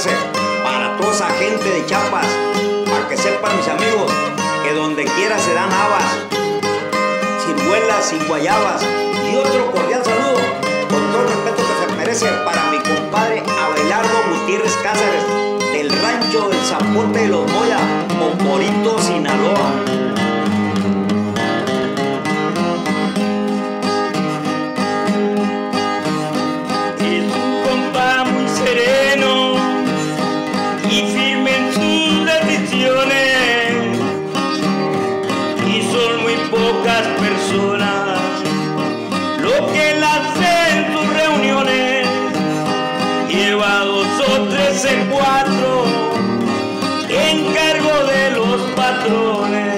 perderse. Para toda esa gente de Chiapas, para que sepan mis amigos, que donde quiera se dan habas, ciruelas, sin guayabas. Y otro cordial saludo, con todo el respeto que se merece, para mi compadre Abelardo Gutiérrez Cáceres, del rancho del Zapote de los Moya, Oporito, Sinaloa. Pocas personas lo que él hace en sus reuniones, lleva 2 o 3 en 4 en cargo de los patrones.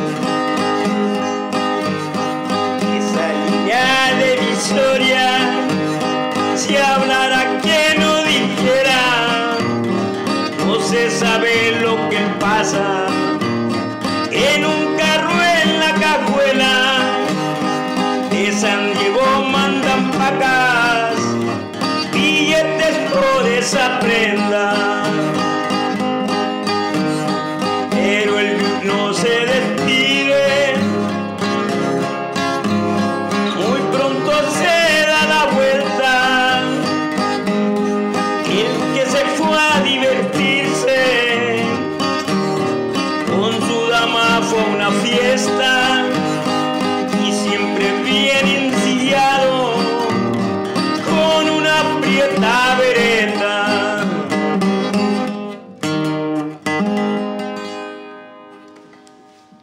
Esa línea de historia, si hablara quien no dijera, no se sabe lo que pasa en un carro en la cajuela. De San Diego mandan pacas, billetes por esa prenda.